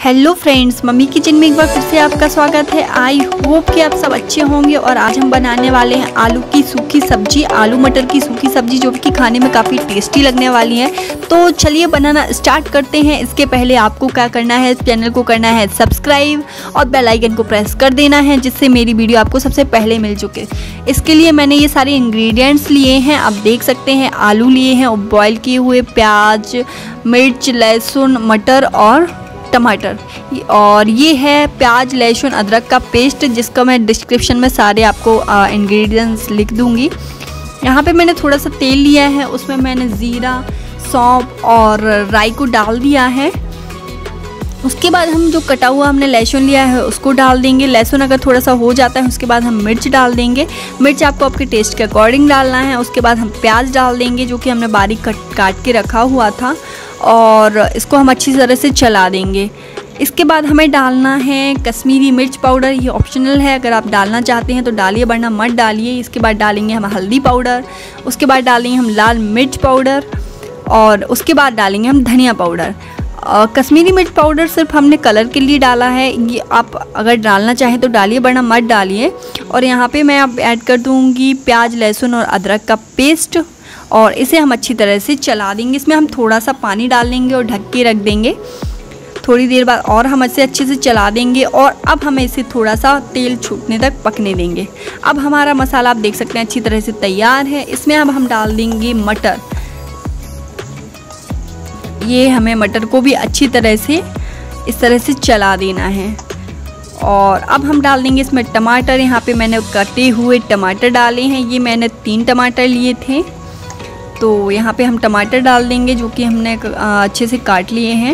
Hello friends, mummy kitchen में एक बार फिर से आपका स्वागत है। आई होप कि आप सब अच्छे होंगे। और आज हम बनाने वाले हैं आलू की सूखी सब्जी, आलू मटर की सूखी सब्जी, जो कि खाने में काफ़ी टेस्टी लगने वाली है। तो चलिए बनाना स्टार्ट करते हैं। इसके पहले आपको क्या करना है, चैनल को करना है सब्सक्राइब और बेल आइकन को प्रेस कर देना है, जिससे मेरी वीडियो आपको सबसे पहले मिल चुके। इसके लिए मैंने ये सारे इंग्रेडिएंट्स लिए हैं, आप देख सकते हैं। आलू लिए हैं बॉयल किए हुए, प्याज, मिर्च, लहसुन, मटर और टमाटर, और ये है प्याज, लहसुन, अदरक का पेस्ट, जिसका मैं डिस्क्रिप्शन में सारे आपको इंग्रेडिएंट्स लिख दूंगी। यहाँ पे मैंने थोड़ा सा तेल लिया है, उसमें मैंने ज़ीरा, सौंफ और राई को डाल दिया है। उसके बाद हम जो कटा हुआ हमने लहसुन लिया है उसको डाल देंगे। लहसुन अगर थोड़ा सा हो जाता है उसके बाद हम मिर्च डाल देंगे। मिर्च आपको आपके टेस्ट के अकॉर्डिंग डालना है। उसके बाद हम प्याज डाल देंगे, जो कि हमने बारीक काट के रखा हुआ था, और इसको हम अच्छी तरह से चला देंगे। इसके बाद हमें डालना है कश्मीरी मिर्च पाउडर। ये ऑप्शनल है, अगर आप डालना चाहते हैं तो डालिए, वरना मत डालिए। इसके बाद डालेंगे हम हल्दी पाउडर, उसके बाद डालेंगे हम लाल मिर्च पाउडर, और उसके बाद डालेंगे हम धनिया पाउडर। कश्मीरी मिर्च पाउडर सिर्फ हमने कलर के लिए डाला है, ये आप अगर डालना चाहें तो डालिए, वरना मत डालिए। और यहाँ पे मैं अब ऐड कर दूँगी प्याज, लहसुन और अदरक का पेस्ट, और इसे हम अच्छी तरह से चला देंगे। इसमें हम थोड़ा सा पानी डाल देंगे और ढक के रख देंगे। थोड़ी देर बाद और हम इसे अच्छे से चला देंगे, और अब हमें इसे थोड़ा सा तेल छूटने तक पकने देंगे। अब हमारा मसाला आप देख सकते हैं अच्छी तरह से तैयार है। इसमें अब हम डाल देंगे मटर। ये हमें मटर को भी अच्छी तरह से इस तरह से चला देना है। और अब हम डाल देंगे इसमें टमाटर। यहाँ पे मैंने कटे हुए टमाटर डाले हैं, ये मैंने 3 टमाटर लिए थे। तो यहाँ पे हम टमाटर डाल देंगे, जो कि हमने अच्छे से काट लिए हैं।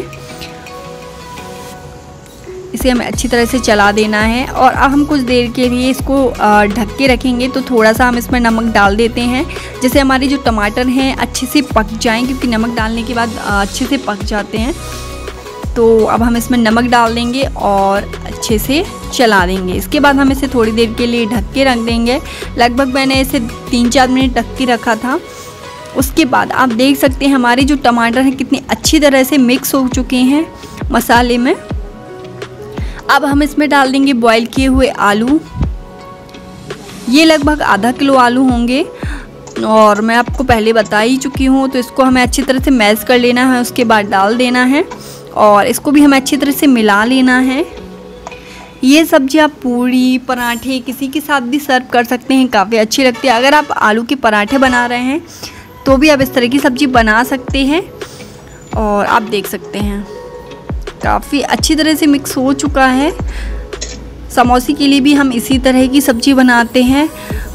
इसे हमें अच्छी तरह से चला देना है, और अब हम कुछ देर के लिए इसको ढक के रखेंगे। तो थोड़ा सा हम इसमें नमक डाल देते हैं, जिससे हमारे जो टमाटर हैं अच्छे से पक जाएं, क्योंकि नमक डालने के बाद अच्छे से पक जाते हैं। तो अब हम इसमें नमक डाल देंगे और अच्छे से चला देंगे। इसके बाद हम इसे थोड़ी देर के लिए ढक के रख देंगे। लगभग मैंने इसे 3-4 मिनट ढक के रखा था। उसके बाद आप देख सकते हैं हमारे जो टमाटर हैं कितनी अच्छी तरह से मिक्स हो चुके हैं मसाले में। अब हम इसमें डाल देंगे बॉईल किए हुए आलू। ये लगभग आधा किलो आलू होंगे, और मैं आपको पहले बता ही चुकी हूँ। तो इसको हमें अच्छी तरह से मैश कर लेना है, उसके बाद डाल देना है, और इसको भी हमें अच्छी तरह से मिला लेना है। ये सब्जी आप पूड़ी, पराठे किसी के साथ भी सर्व कर सकते हैं, काफ़ी अच्छी लगती है। अगर आप आलू के पराठे बना रहे हैं तो भी आप इस तरह की सब्ज़ी बना सकते हैं। और आप देख सकते हैं काफ़ी अच्छी तरह से मिक्स हो चुका है। समोसे के लिए भी हम इसी तरह की सब्ज़ी बनाते हैं।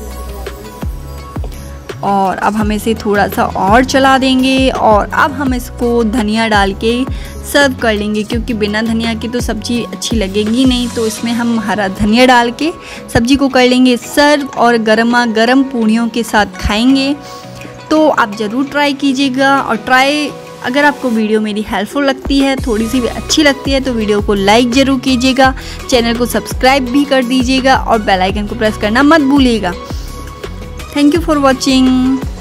और अब हम इसे थोड़ा सा और चला देंगे, और अब हम इसको धनिया डाल के सर्व कर लेंगे, क्योंकि बिना धनिया के तो सब्ज़ी अच्छी लगेगी नहीं। तो इसमें हम हरा धनिया डाल के सब्ज़ी को कर लेंगे सर्व, और गर्मा गर्म पूड़ियों के साथ खाएंगे। तो आप ज़रूर ट्राई कीजिएगा। और अगर आपको वीडियो मेरी हेल्पफुल लगती है, थोड़ी सी भी अच्छी लगती है, तो वीडियो को लाइक ज़रूर कीजिएगा, चैनल को सब्सक्राइब भी कर दीजिएगा, और बेल आइकन को प्रेस करना मत भूलिएगा। Thank you for watching.